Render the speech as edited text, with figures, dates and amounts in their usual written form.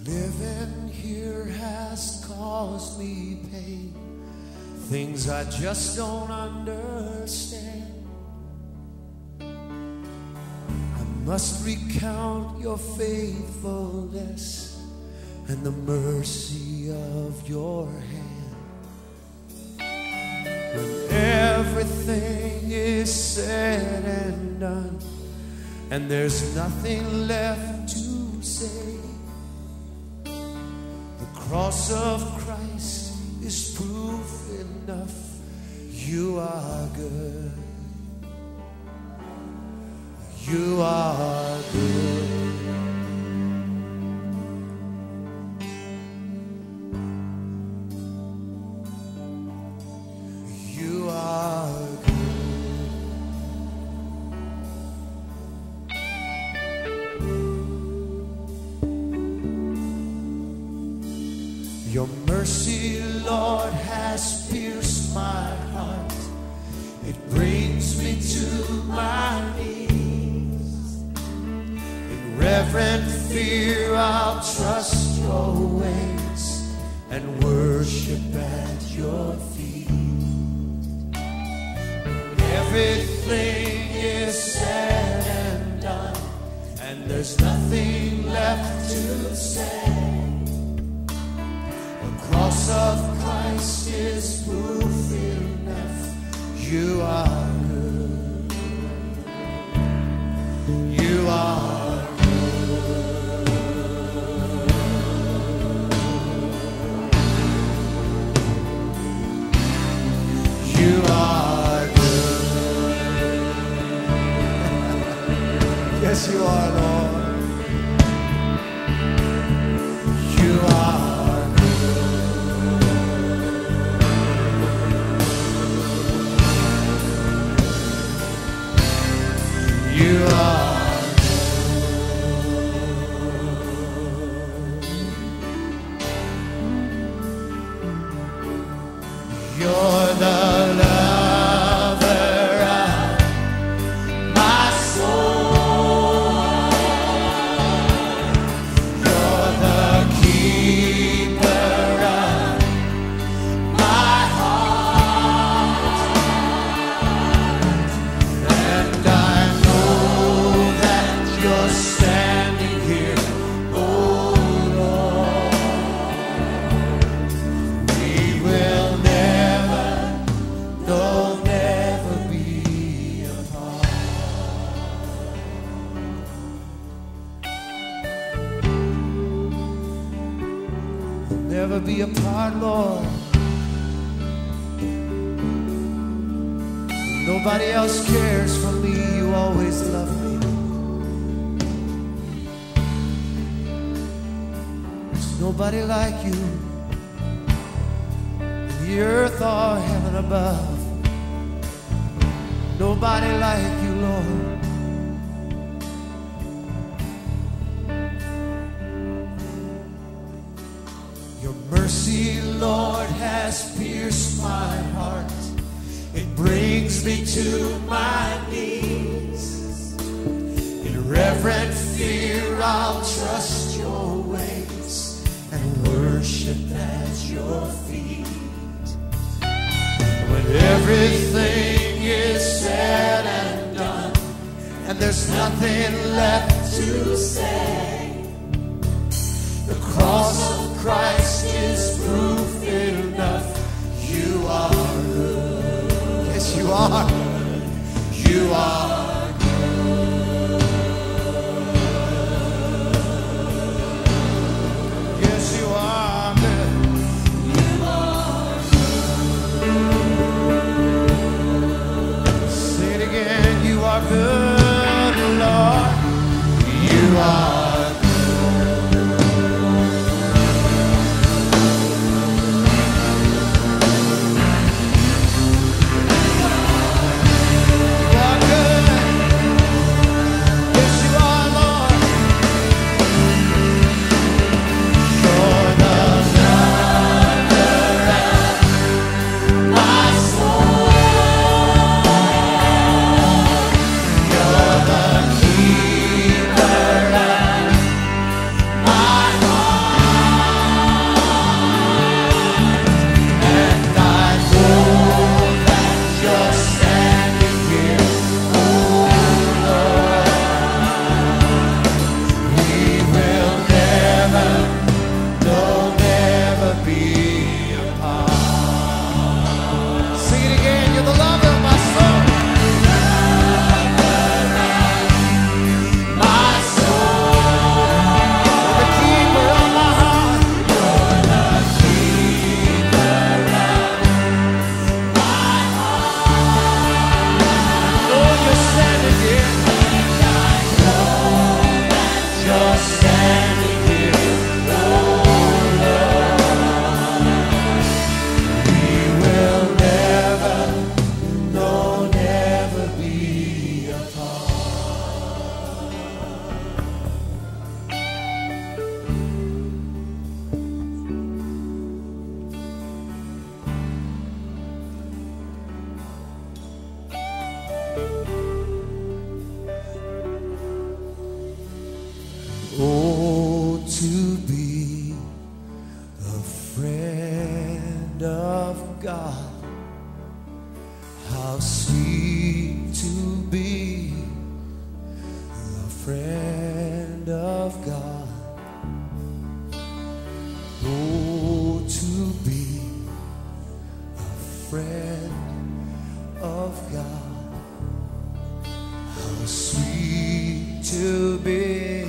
Living here has caused me pain, things I just don't understand. I must recount your faithfulness and the mercy of your hand. When everything is said and done and there's nothing left to say, the cross of Christ is proof enough you are good. You are good. You are good. Your mercy, Lord, has pierced my heart. It brings me to my knees. In reverent fear, I'll trust your ways and worship at your feet. Everything is said and done, and there's nothing left to say. The cross of Christ is proof enough you are good. You are good. You are good. Yes, you are, Lord. You are. You are You're the lover of my soul. You're the keeper of my heart. And I you're standing here, oh Lord. We will never, no, never be apart. We'll never be apart, Lord. Nobody else cares for me, you always love me. Nobody like you in the earth or heaven above. Nobody like you, Lord. Your mercy, Lord, has pierced my heart. It brings me to my knees. In reverent fear, I'll trust your ways and worship at your feet. When everything is said and done and there's nothing left to say, the cross of Christ is proof enough you are good. Yes, you are. You are. Good Lord, you are good. God. Oh, to be a friend of God. How sweet to be